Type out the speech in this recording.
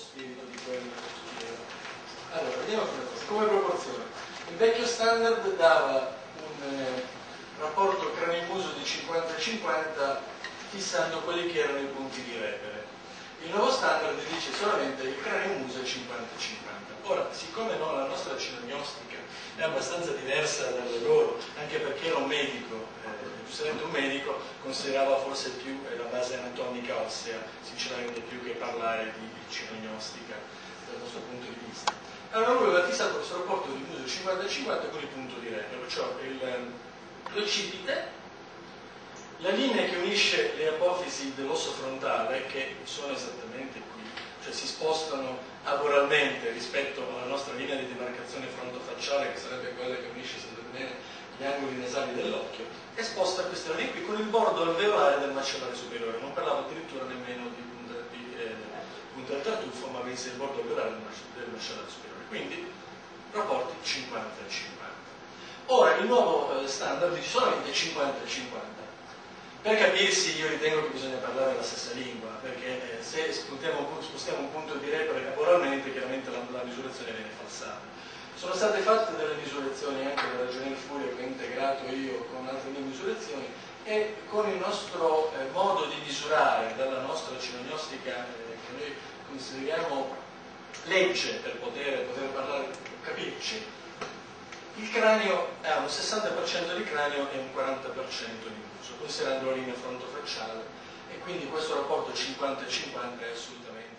spirito di quello che studiava. Allora, vediamo come proporzione. Il vecchio standard dava un rapporto cranio-muso di 50-50 fissando quelli che erano i punti di repere. Il nuovo standard dice solamente il cranio-muso è 50-50. Ora, siccome no, la nostra cinognostica è abbastanza diversa dalle loro, anche perché era un medico, giustamente un medico, considerava forse più la base anatomica ossea, sinceramente più che parlare di cinognostica dal nostro punto di vista. Allora lui aveva fissato questo rapporto di muso 50-50 con il punto di repero, perciò l'occipite, la linea che unisce le apofisi dell'osso frontale, che sono esattamente qui, cioè si spostano aboralmente rispetto alla nostra linea di demarcazione frontofacciale, che sarebbe quella che unisce, se vedete bene, gli angoli nasali dell'occhio, è sposta questa linea qui con il bordo alveolare del macellare superiore. Non parlavo addirittura nemmeno di punta del tartufo, ma bensì il bordo alveolare del macellare superiore. Quindi rapporti 50-50. Ora il nuovo standard dice solamente 50-50. Per capirsi, io ritengo che bisogna parlare la stessa lingua, perché se spostiamo un punto di repere aboralmente, chiaramente la misurazione viene falsata. Sono state fatte delle misurazioni anche da Ragionel Furio, che ho integrato io con altre mie misurazioni, e con il nostro modo di misurare, dalla nostra cinognostica che noi consideriamo legge per poter parlare, capirci, il cranio ha un 60% di cranio e un 40% di muso, considerando la linea frontofacciale, e quindi questo rapporto 50-50 è assolutamente